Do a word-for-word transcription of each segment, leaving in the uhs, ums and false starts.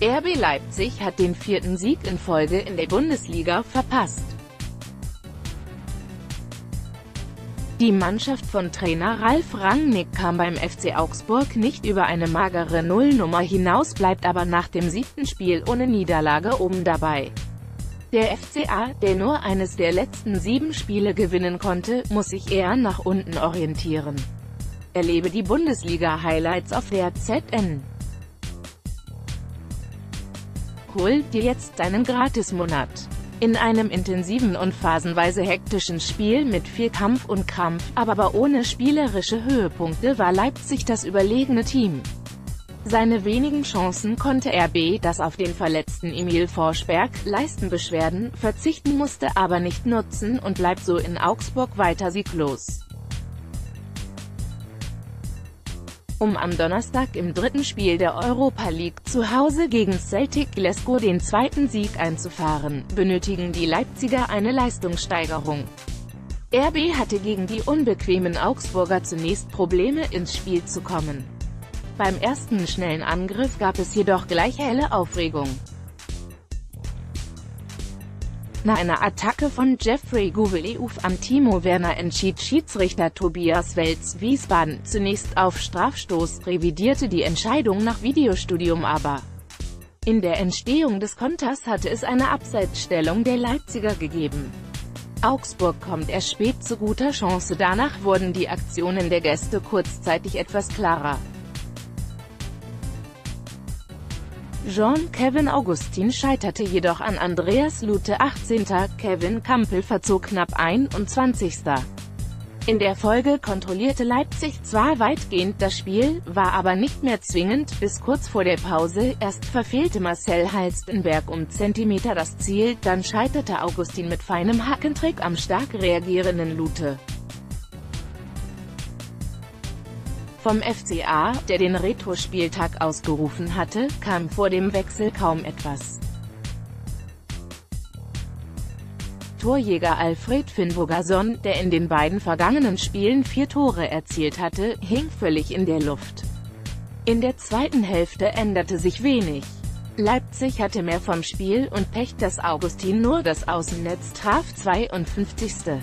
R B Leipzig hat den vierten Sieg in Folge in der Bundesliga verpasst. Die Mannschaft von Trainer Ralf Rangnick kam beim F C Augsburg nicht über eine magere Nullnummer hinaus, bleibt aber nach dem siebten Spiel ohne Niederlage oben dabei. Der F C A, der nur eines der letzten sieben Spiele gewinnen konnte, muss sich eher nach unten orientieren. Erlebe die Bundesliga-Highlights auf der Z N. Hol dir jetzt deinen Gratismonat. In einem intensiven und phasenweise hektischen Spiel mit viel Kampf und Krampf, aber ohne spielerische Höhepunkte war Leipzig das überlegene Team. Seine wenigen Chancen konnte R B, das auf den verletzten Emil Forsberg, Leistenbeschwerden, verzichten musste, aber nicht nutzen und bleibt so in Augsburg weiter sieglos. Um am Donnerstag im dritten Spiel der Europa League zu Hause gegen Celtic Glasgow den zweiten Sieg einzufahren, benötigen die Leipziger eine Leistungssteigerung. R B hatte gegen die unbequemen Augsburger zunächst Probleme, ins Spiel zu kommen. Beim ersten schnellen Angriff gab es jedoch gleich helle Aufregung. Nach einer Attacke von Jeffrey Gouveiouf am Timo Werner entschied Schiedsrichter Tobias Welz Wiesbaden zunächst auf Strafstoß, revidierte die Entscheidung nach Videostudium aber. In der Entstehung des Konters hatte es eine Abseitsstellung der Leipziger gegeben. Augsburg kommt erst spät zu guter Chance, danach wurden die Aktionen der Gäste kurzzeitig etwas klarer. Jean-Kevin Augustin scheiterte jedoch an Andreas Lute achtzehnter Kevin Campbell verzog knapp einundzwanzigster In der Folge kontrollierte Leipzig zwar weitgehend das Spiel, war aber nicht mehr zwingend, bis kurz vor der Pause. Erst verfehlte Marcel Halstenberg um Zentimeter das Ziel, dann scheiterte Augustin mit feinem Hackentrick am stark reagierenden Lute. Vom F C A, der den Retro-Spieltag ausgerufen hatte, kam vor dem Wechsel kaum etwas. Torjäger Alfred Finnbogason, der in den beiden vergangenen Spielen vier Tore erzielt hatte, hing völlig in der Luft. In der zweiten Hälfte änderte sich wenig. Leipzig hatte mehr vom Spiel und Pech, dass Augustin nur das Außennetz traf. zweiundfünfzigster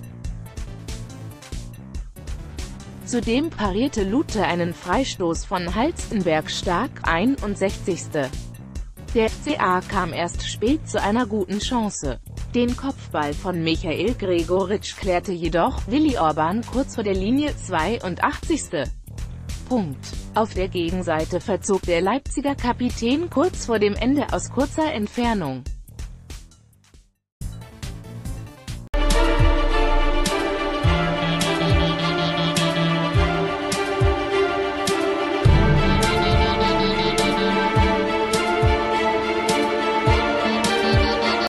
Zudem parierte Lute einen Freistoß von Halstenberg stark. einundsechzigster Der F C A kam erst spät zu einer guten Chance. Den Kopfball von Michael Gregoritsch klärte jedoch Willi Orban kurz vor der Linie. zweiundachtzigster Punkt. Auf der Gegenseite verzog der Leipziger Kapitän kurz vor dem Ende aus kurzer Entfernung.